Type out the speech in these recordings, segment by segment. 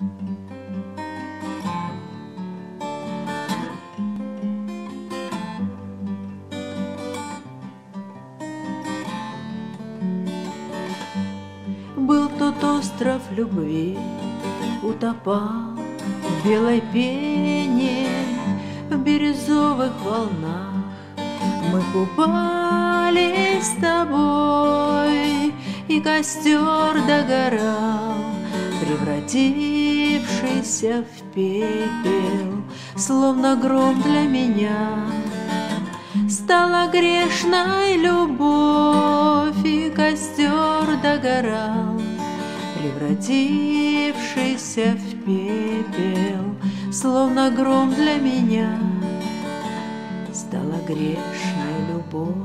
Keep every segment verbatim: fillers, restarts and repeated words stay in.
Был тот остров любви, утопал в белой пене, в бирюзовых волнах. Мы купались с тобой, и костер догорал, превратившийся в пепел, словно гром для меня. Стала грешной любовь, и костер догорал, превратившийся в пепел, словно гром для меня. Стала грешной любовь.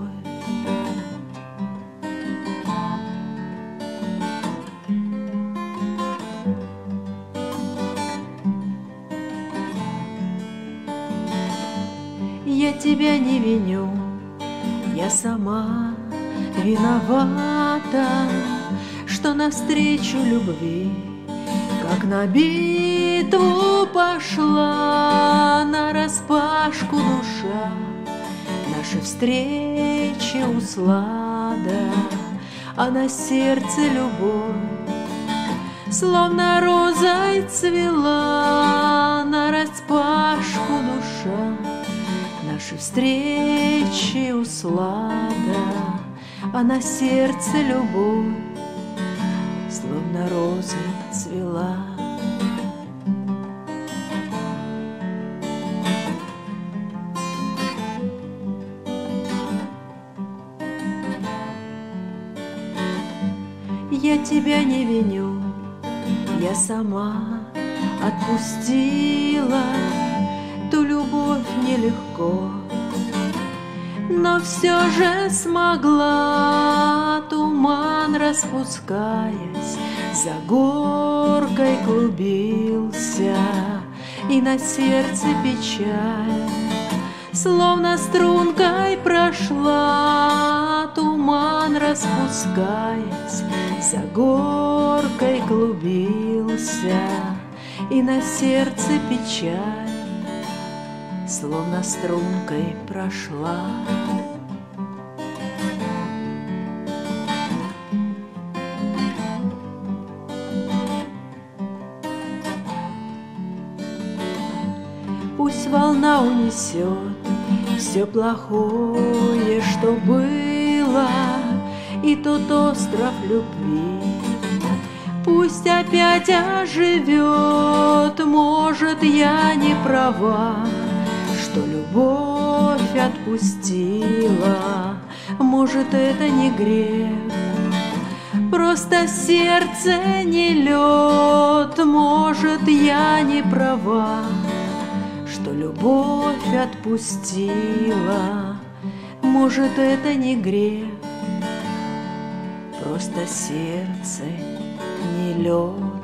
Я тебя не виню, я сама виновата, что навстречу любви, как на битву пошла, нараспашку душа. Наши встречи услада, а на сердце любовь, словно розой цвела, нараспашку душа. Наши встречи услада, а на сердце любовь, словно роза цвела. Я тебя не виню, я сама отпустила ту любовь нелегко, но все же смогла, туман распускаясь, за горкой клубился, и на сердце печаль, словно стрункой прошла, туман распускаясь, за горкой клубился, и на сердце печаль, словно стрункой прошла. Пусть волна унесет все плохое, что было, и тот остров любви. Пусть опять оживет, может, я не права, что любовь отпустила, может, это не грех, просто сердце не лед, может, я не права, что любовь отпустила, может, это не грех, просто сердце не лед.